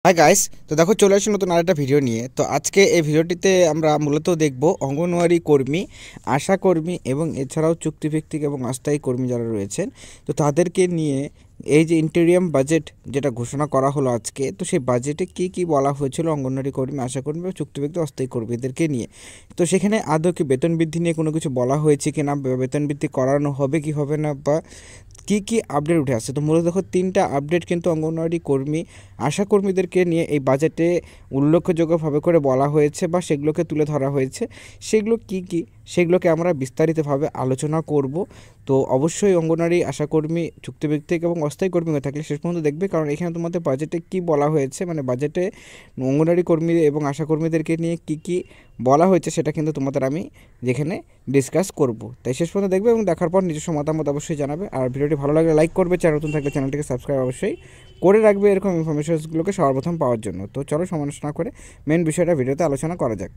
Hi guys, তো দেখো চলে আসি নতুন আরেকটা ভিডিও নিয়ে। তো আজকে এই ভিডিওটিতে আমরা মূলত দেখব অঙ্গনওয়াড়ি কর্মী, আশা কর্মী এবং এছাড়াও চুক্তিভিত্তিক এবং অস্থায়ী কর্মী যারা রয়েছেন, তো তাদেরকে নিয়ে এই যে ইন্টেরিয়াম বাজেট যেটা ঘোষণা করা হলো আজকে, তো সেই বাজেটে কি কি বলা হয়েছিল অঙ্গনওয়াড়ি কর্মী, আশা কর্মী বা চুক্তিভিত্তিক অস্থায়ী কর্মীদেরকে নিয়ে। তো সেখানে আদৌ কি বেতন বৃদ্ধি নিয়ে কোনো কিছু বলা হয়েছে কি না, বেতন বৃদ্ধি করানো হবে কি হবে না, বা কি কি আপডেট উঠে আসছে। তো মূলত দেখো তিনটা আপডেট কিন্তু অঙ্গনওয়াড়ি কর্মী, আশা কর্মীদেরকে নিয়ে এই বাজেটে উল্লেখযোগ্যভাবে করে বলা হয়েছে বা সেগুলোকে তুলে ধরা হয়েছে। সেগুলো কি কি সেগুলোকে আমরা বিস্তারিতভাবে আলোচনা করব। তো অবশ্যই অঙ্গনওয়াড়ি আশাকর্মী চুক্তিভিত্তিক এবং অস্থায়ী কর্মী হয়ে থাকলে শেষ পর্যন্ত দেখবে, কারণ এখানে তোমাদের বাজেটে কি বলা হয়েছে, মানে বাজেটে অঙ্গনওয়াড়ি কর্মী এবং আশাকর্মীদেরকে নিয়ে কি কি বলা হয়েছে সেটা কিন্তু তোমাদের আমি যেখানে ডিসকাস করব। তাই শেষ পর্যন্ত দেখবে এবং দেখার পর নিজস্ব মতামত অবশ্যই জানাবে। আর ভিডিওটি ভালো লাগলে লাইক করবে, চ্যানেল নতুন থাকলে চ্যানেলটিকে সাবস্ক্রাইব অবশ্যই করে রাখবে এরকম ইনফরমেশনসগুলোকে সর্বপ্রথম পাওয়ার জন্য। তো চলো সমালোচনা করে মেন বিষয়টা ভিডিওতে আলোচনা করা যাক।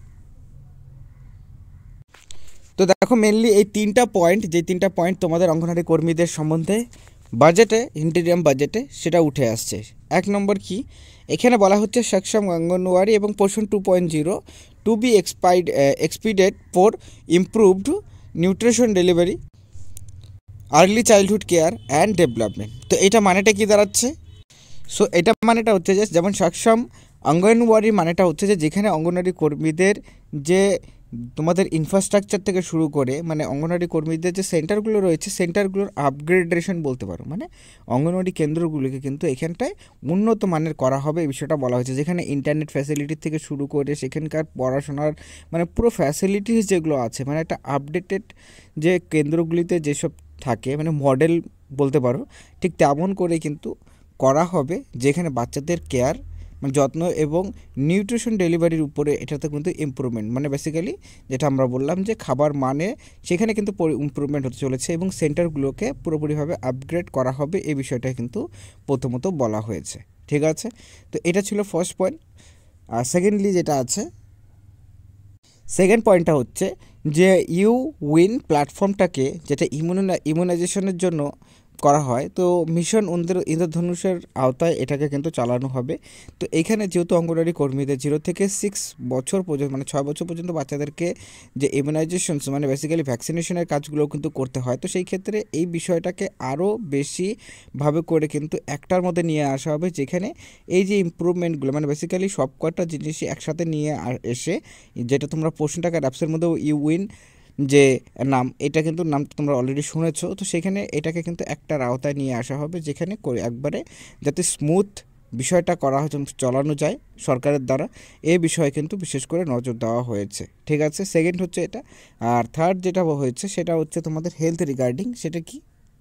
তো দেখো মেনলি এই তিনটা পয়েন্ট, যে তিনটা পয়েন্ট তোমাদের অঙ্গনওয়াড়ি কর্মীদের সম্বন্ধে বাজেটে, ইন্টেরিয়াম বাজেটে সেটা উঠে আসছে। এক নম্বর কি, এখানে বলা হচ্ছে সক্ষম অঙ্গনওয়াড়ি এবং Poshan 2.0 to be expedited for improved nutrition delivery, early childhood care and development. তো এটা মানেটা কি দাঁড়াচ্ছে? সো এটা মানেটা হচ্ছে যে, যেমন সক্ষম অঙ্গনওয়াড়ির মানেটা হচ্ছে যে যেখানে অঙ্গনওয়াড়ি কর্মীদের যে তোমাদের ইনফ্রাস্ট্রাকচার থেকে শুরু করে, মানে অঙ্গনওয়াড়ি কর্মীদের যে সেন্টারগুলো রয়েছে, সেন্টারগুলোর আপগ্রেডেশন বলতে পারো, মানে অঙ্গনওয়াড়ি কেন্দ্রগুলোকে কিন্তু এখানটায় উন্নত মানের করা হবে, এই বিষয়টা বলা হয়েছে। যেখানে ইন্টারনেট ফ্যাসিলিটি থেকে শুরু করে সেখানকার পড়াশোনার মানে পুরো ফ্যাসিলিটিস যেগুলো আছে, মানে একটা আপডেটেড যে কেন্দ্রগুলিতে যেসব থাকে, মানে মডেল বলতে পারো, ঠিক তেমন করে কিন্তু করা হবে, যেখানে বাচ্চাদের কেয়ার মানে যত্ন এবং নিউট্রিশন ডেলিভারির উপরে এটাতে কিন্তু ইমপ্রুভমেন্ট, মানে বেসিক্যালি যেটা আমরা বললাম যে খাবার মানে সেখানে কিন্তু ইমপ্রুভমেন্ট হতে চলেছে এবং সেন্টারগুলোকে পুরোপুরিভাবে আপগ্রেড করা হবে, এই বিষয়টা কিন্তু প্রথমত বলা হয়েছে। ঠিক আছে, তো এটা ছিল ফার্স্ট পয়েন্ট। আর সেকেন্ডলি যেটা আছে, সেকেন্ড পয়েন্টটা হচ্ছে যে ইউ উইন প্ল্যাটফর্মটাকে, যেটা ইমিউনাইজেশনের জন্য করা হয়, তো মিশন ইন্দ্রধনুষের আওতায় এটাকে কিন্তু চালানো হবে। তো এখানে যেহেতু অঙ্গনওয়াড়ি কর্মীদের 0 থেকে 6 বছর পর্যন্ত, মানে 6 বছর পর্যন্ত বাচ্চাদেরকে যে ইমিউনাইজেশনস মানে বেসিক্যালি ভ্যাকসিনেশনের কাজগুলো কিন্তু করতে হয়, তো সেই ক্ষেত্রে এই বিষয়টাকে আরও বেশিভাবে করে কিন্তু একটার মধ্যে নিয়ে আসা হবে, যেখানে এই যে ইমপ্রুভমেন্টগুলো মানে বেসিক্যালি সব কটা জিনিসই একসাথে নিয়ে এসে, যেটা তোমরা পোষণ টাকার অ্যাপসের মধ্যেও ইউ উইন যে নাম, এটা কিন্তু নাম তোমরা অলরেডি শুনেছো, তো সেখানে এটাকে কিন্তু একটার আওতায় নিয়ে আসা হবে, যেখানে একবারে যাতে স্মুথ বিষয়টা করা হয়, চালানো যায় সরকারের দ্বারা, এই বিষয়ে কিন্তু বিশেষ করে নজর দেওয়া হয়েছে। ঠিক আছে, সেকেন্ড হচ্ছে এটা। আর থার্ড যেটা হয়েছে সেটা হচ্ছে তোমাদের হেলথ রিগার্ডিং। সেটা কি?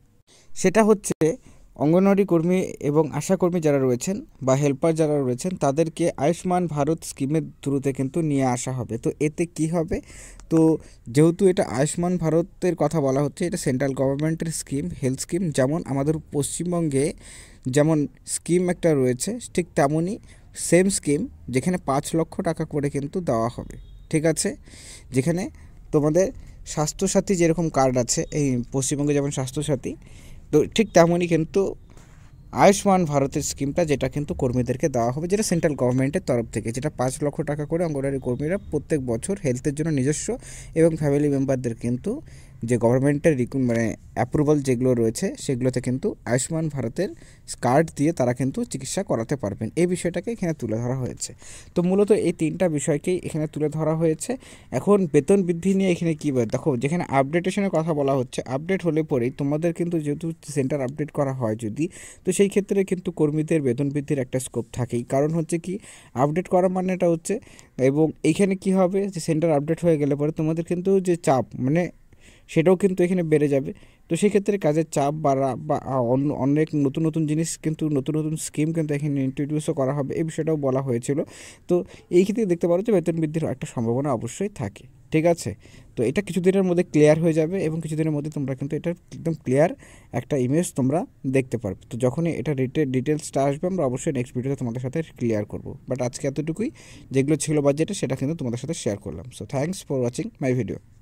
সেটা হচ্ছে অঙ্গনওয়াড়ি কর্মী এবং আশাকর্মী যারা রয়েছেন বা হেল্পার যারা রয়েছেন, তাদেরকে আয়ুষ্মান ভারত স্কিমের থ্রুতে কিন্তু নিয়ে আসা হবে। তো এতে কি হবে, তো যেহেতু এটা আয়ুষ্মান ভারতের কথা বলা হচ্ছে, এটা সেন্ট্রাল গভর্নমেন্টের স্কিম, হেলথ স্কিম, যেমন আমাদের পশ্চিমবঙ্গে যেমন স্কিম একটা রয়েছে, ঠিক তেমনই সেম স্কিম, যেখানে 5 লক্ষ টাকা করে কিন্তু দেওয়া হবে। ঠিক আছে, যেখানে তোমাদের স্বাস্থ্যসাথী যেরকম কার্ড আছে এই পশ্চিমবঙ্গে, যেমন স্বাস্থ্যসাথী, তো ঠিক তেমনই কিন্তু আয়ুষ্মান ভারতের স্কিমটা, যেটা কিন্তু কর্মীদেরকে দেওয়া হবে, যেটা সেন্ট্রাল গভর্নমেন্টের তরফ থেকে, যেটা 5 লক্ষ টাকা করে অঙ্গনওয়াড়ি কর্মীরা প্রত্যেক বছর হেলথের জন্য নিজস্ব এবং ফ্যামিলি মেম্বারদের কিন্তু যে গভর্নমেন্টের মানে অ্যাপ্রুভাল যেগুলো রয়েছে সেগুলোতে কিন্তু আয়ুষ্মান ভারতের কার্ড দিয়ে তারা কিন্তু চিকিৎসা করাতে পারবেন, এই বিষয়টাকে এখানে তুলে ধরা হয়েছে। তো মূলত এই তিনটা বিষয়কেই এখানে তুলে ধরা হয়েছে। এখন বেতন বৃদ্ধি নিয়ে এখানে কী দেখো, যেখানে আপডেটেশনের কথা বলা হচ্ছে, আপডেট হলে পরেই তোমাদের কিন্তু যেহেতু সেন্টার আপডেট করা হয় যদি, তো সেই ক্ষেত্রে কিন্তু কর্মীদের বেতন বৃদ্ধির একটা স্কোপ থাকেই। কারণ হচ্ছে কি, আপডেট করা মানেটা হচ্ছে, এবং এইখানে কি হবে যে সেন্টার আপডেট হয়ে গেলে পরে তোমাদের কিন্তু যে চাপ মানে সেটাও কিন্তু এখানে বেড়ে যাবে। তো সেক্ষেত্রে কাজের চাপ বাড়া বা অনেক নতুন নতুন জিনিস কিন্তু, নতুন নতুন স্কিম কিন্তু এখানে ইন্ট্রোডিউসও করা হবে, এই বিষয়টাও বলা হয়েছিল। তো এই ক্ষেত্রে দেখতে পারো যে বেতন বৃদ্ধির একটা সম্ভাবনা অবশ্যই থাকে। ঠিক আছে, তো এটা কিছুদিনের মধ্যে ক্লিয়ার হয়ে যাবে এবং কিছুদিনের মধ্যে তোমরা কিন্তু এটার একদম ক্লিয়ার একটা ইমেজ তোমরা দেখতে পারবে। তো যখনই এটা ডিটেলসটা আসবে আমরা অবশ্যই নেক্সট ভিডিওতে তোমাদের সাথে ক্লিয়ার করব। বাট আজকে এতটুকুই, যেগুলো ছিল বাজেটে সেটা কিন্তু তোমাদের সাথে শেয়ার করলাম। So thanks for watching my video.